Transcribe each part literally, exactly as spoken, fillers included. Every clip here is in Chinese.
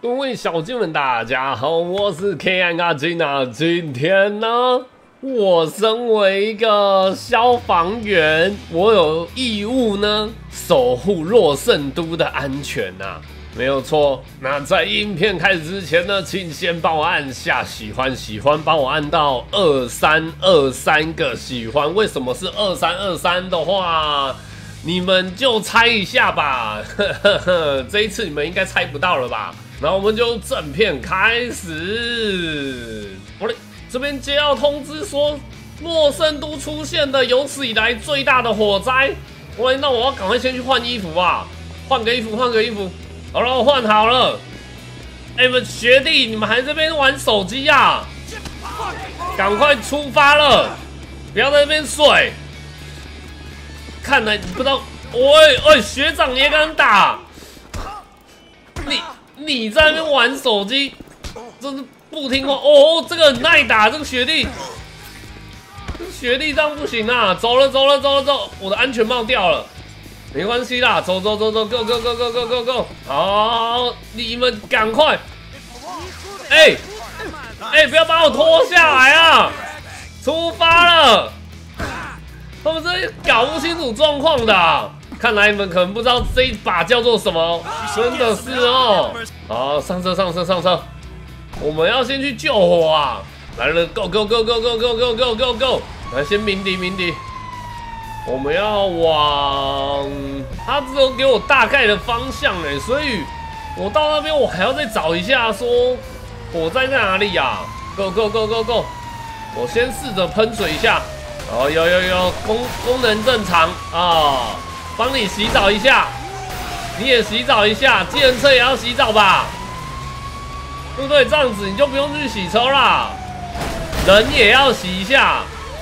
各位小精们，大家好，我是 K I 阿金啊。今天呢，我身为一个消防员，我有义务呢守护洛圣都的安全啊，没有错。那在影片开始之前呢，请先帮我按下喜欢，喜欢帮我按到二三二三个喜欢。为什么是二三二三的话？ 你们就猜一下吧，呵呵呵，这一次你们应该猜不到了吧？那我们就正片开始。我嘞，这边接到通知说，洛圣都出现的有史以来最大的火灾。喂，那我要赶快先去换衣服啊，换个衣服，换个衣服。好了，我换好了。哎、欸，们学弟，你们还在这边玩手机啊？赶快出发了，不要在这边睡。 看来你不知道，喂喂，学长也敢打？你你在那边玩手机，真是不听话哦！这个很耐打，这个学弟，这个学弟这样不行啊！走了走了走了走，我的安全帽掉了，没关系啦，走走走走 ，go go go go go go go！ 好，你们赶快！哎、欸、哎、欸，不要把我拖下来啊！出发了。 他们这搞不清楚状况的、啊，看来你们可能不知道这一把叫做什么，真的是哦。好，上车上车上车，我们要先去救火啊！来了 ，go go go go go go go go go go， 来先鸣笛鸣笛，我们要往，他只有给我大概的方向哎，所以我到那边我还要再找一下说火灾在哪里呀 ？go go go go go， 我先试着喷水一下。 哦，有有有，功功能正常啊，帮、哦、你洗澡一下，你也洗澡一下，计程车也要洗澡吧，对不对？这样子你就不用去洗车啦，人也要洗一下，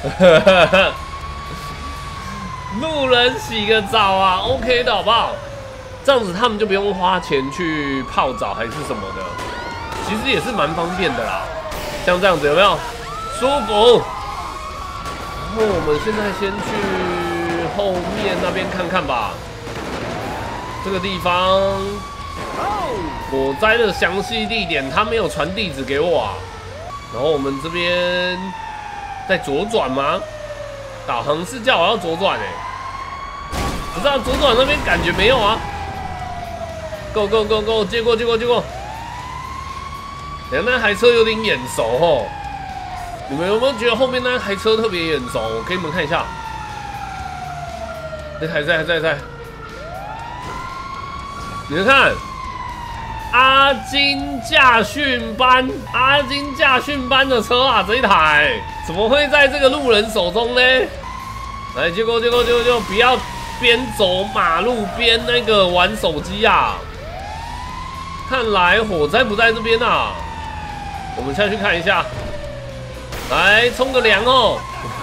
路人洗个澡啊 ，OK 的好不好？这样子他们就不用花钱去泡澡还是什么的，其实也是蛮方便的啦，像这样子有没有舒服？ 然后我们现在先去后面那边看看吧。这个地方火灾的详细地点，他没有传地址给我啊。然后我们这边在左转吗？导航是叫我要左转哎、欸，不知道左转那边感觉没有啊。Go go go go， 接过接过接过。哎，那台车有点眼熟哦。 你们有没有觉得后面那台车特别眼熟？我给你们看一下，那台在在在，你们看，阿金驾训班，阿金驾训班的车啊，这一台怎么会在这个路人手中呢？来，结果结果结果就不要边走马路边那个玩手机啊！看来火灾不在这边啊，我们下去看一下。 来冲个凉哦！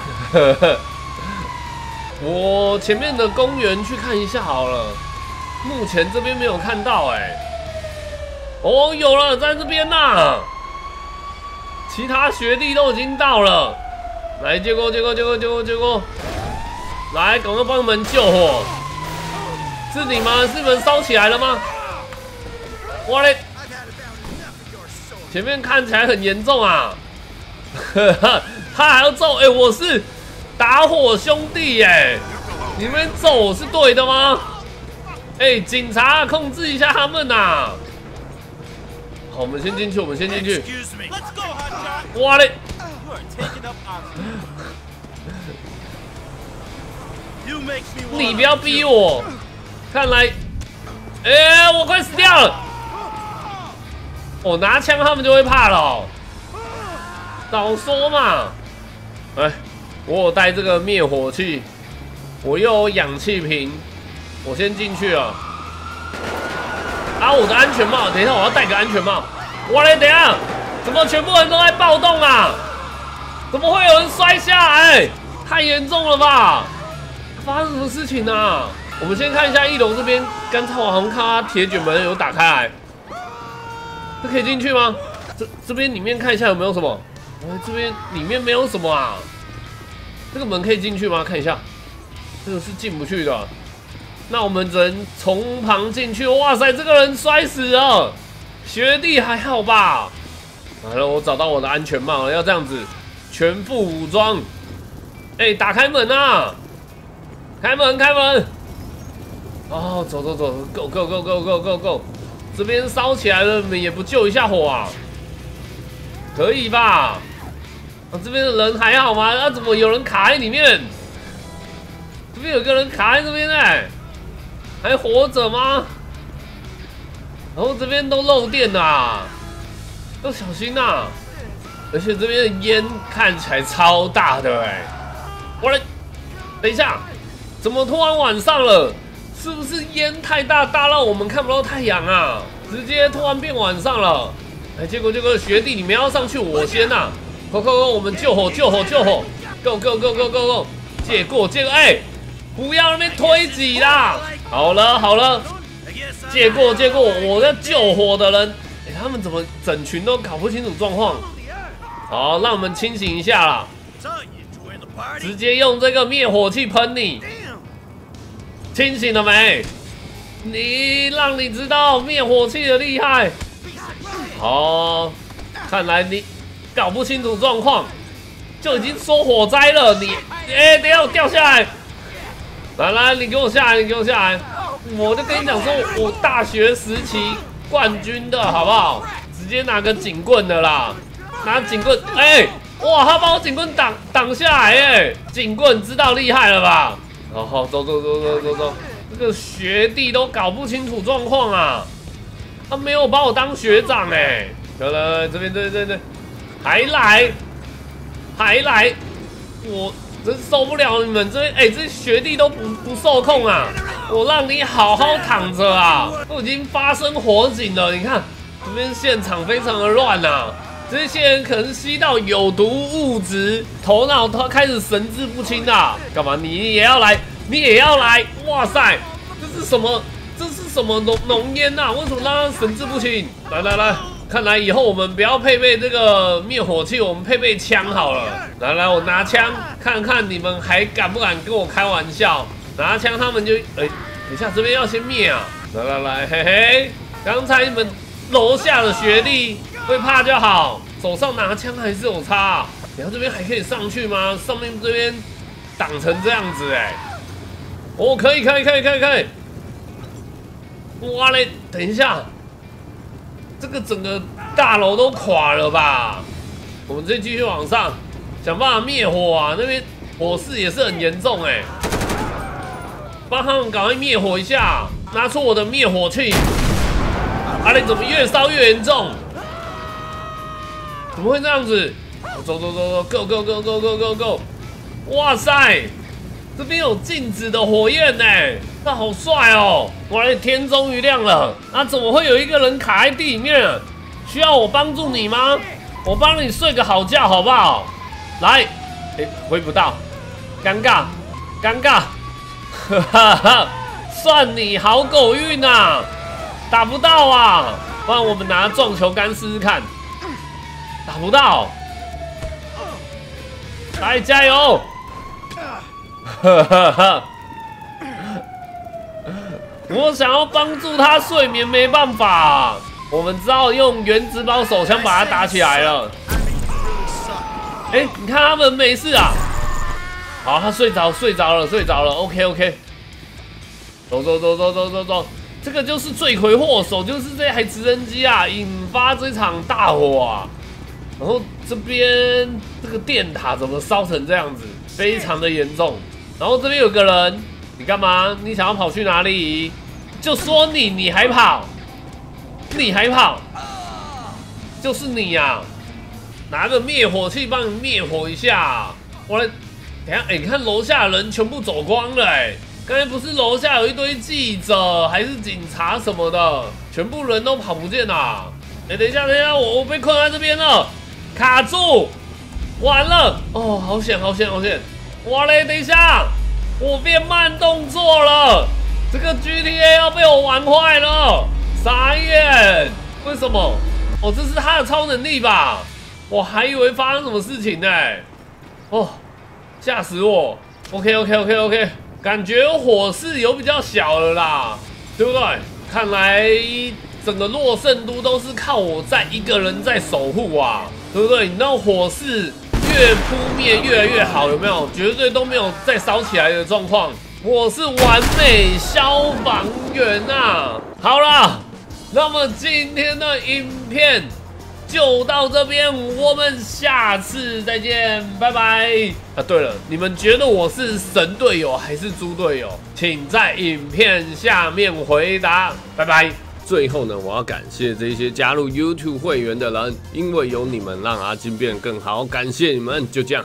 我前面的公园去看一下好了，目前这边没有看到哎、欸。哦，有了，在这边呐！其他学弟都已经到了，来，结果结果结果结果结果，来，赶快帮你们救火！是你们？是你们烧起来了吗？哇嘞！前面看起来很严重啊！ 他还要揍哎、欸！我是打火兄弟耶、欸，你们揍我是对的吗？哎、欸，警察控制一下他们呐、啊！好，我们先进去，我们先进去。哇嘞！你不要逼我！看来，哎、欸，我快死掉了！我、哦、拿枪，他们就会怕了、哦。 早说嘛！哎，我有带这个灭火器，我又有氧气瓶，我先进去了。啊，我的安全帽，等一下我要戴个安全帽。哇嘞，等一下，怎么全部人都在暴动啊？怎么会有人摔下来？太严重了吧！发生什么事情啊？我们先看一下一楼这边，刚才我好像看到铁卷门有打开来，这可以进去吗？这这边里面看一下有没有什么？ 哦，这边里面没有什么啊，这个门可以进去吗？看一下，这个是进不去的。那我们只能从旁进去。哇塞，这个人摔死了， 学弟还好吧？完了，我找到我的安全帽了，要这样子，全副武装。哎、欸，打开门啊！开门，开门！哦，走走走 ，Go Go Go Go Go Go Go！ 这边烧起来了，你们也不救一下火啊？可以吧？啊，这边的人还好吗？啊，怎么有人卡在里面？这边有个人卡在这边哎、欸，还活着吗？然后这边都漏电啊，要小心呐、啊！而且这边的烟看起来超大的哎、欸，我来，等一下，怎么突然晚上了？是不是烟太大，大到我们看不到太阳啊？直接突然变晚上了。哎，结果这个学弟你们要上去，我先呐、啊！快快快，我们救火救火救火 ！Go go go go go go！ 借过借过，哎，不要那边推挤啦！好了好了，借过借过，我在救火的人，哎，他们怎么整群都搞不清楚状况？好，让我们清醒一下啦！直接用这个灭火器喷你，清醒了没？你让你知道灭火器的厉害。好，看来你搞不清楚状况，就已经说火灾了。你，哎、欸，等一下我掉下来。来来，你给我下来，你给我下来。我就跟你讲说，我大学时期冠军的好不好？直接拿个警棍的啦，拿警棍，哎、欸，哇，他把我警棍挡挡下来，哎、欸，警棍知道厉害了吧？好好，走走走走走走。这个学弟都搞不清楚状况啊，他没有把我当学长哎、欸。来来来，这边对对对，还来还来，我真受不了你们这哎、欸，这学弟都不不受控啊！我让你好好躺着啊，都已经发生火警了，你看这边现场非常的乱啊。这些人可能吸到有毒物质，头脑都开始神志不清啊！干嘛？你也要来？你也要来？哇塞，这是什么？这是什么浓浓烟呐？为什么让他神志不清？来来来，看来以后我们不要配备这个灭火器，我们配备枪好了。来来，我拿枪，看看你们还敢不敢跟我开玩笑？拿枪他们就哎、欸，等一下这边要先灭啊！来来来，嘿嘿，刚才你们楼下的学弟会怕就好，手上拿枪还是有差、啊。然后这边还可以上去吗？上面这边挡成这样子哎、欸。哦，可以，可以，可以，可以，可以。哇嘞！等一下，这个整个大楼都垮了吧？我们再继续往上，想办法灭火啊！那边火势也是很严重哎、欸，帮他们赶快灭火一下，拿出我的灭火器。啊嘞，怎么越烧越严重？怎么会这样子？走走走走 ，Go Go Go Go Go Go Go！ 哇塞！这边有静止的火焰呢，那好帅哦！我的天终于亮了，那、啊、怎么会有一个人卡在地里面？需要我帮助你吗？我帮你睡个好觉好不好？来，哎，回不到，尴尬，尴尬，哈哈哈！算你好狗运啊，打不到啊！不然我们拿撞球杆试试看，打不到，来加油！哈哈哈！我想要帮助他睡眠，没办法，我们只好用原子宝手枪把他打起来了。哎、欸，你看他们没事啊。好，他睡着，睡着了，睡着了。OK OK， 走走走走走走走，这个就是罪魁祸首，就是这台直升机啊，引发这场大火啊。然后这边这个电塔怎么烧成这样子，非常的严重。然后这边有个人，你干嘛？你想要跑去哪里？就说你，你还跑，你还跑，就是你呀、啊！拿个灭火器帮你灭火一下。我来，等一下，哎、欸，你看楼下的人全部走光了、欸，哎，刚才不是楼下有一堆记者还是警察什么的，全部人都跑不见了。哎、欸，等一下，等一下，我我被困在这边了，卡住，完了，哦，好险，好险，好险！哇嘞，等一下，我变慢动作了，这个 G T A 要被我玩坏了，傻眼！为什么？哦，这是他的超能力吧？我还以为发生什么事情呢、欸，哦，吓死我 ！OK OK OK OK， 感觉火势有比较小了啦，对不对？看来整个洛圣都都是靠我在一个人在守护啊，对不对？你那火势越扑灭越来越好，有没有？绝对都没有再烧起来的状况。我是完美消防员啊！好啦，那么今天的影片就到这边，我们下次再见，拜拜。啊，对了，你们觉得我是神队友还是猪队友？请在影片下面回答，拜拜。最后呢，我要感谢这些加入 YouTube 会员的人，因为有你们让阿金变得更好，感谢你们，就这样。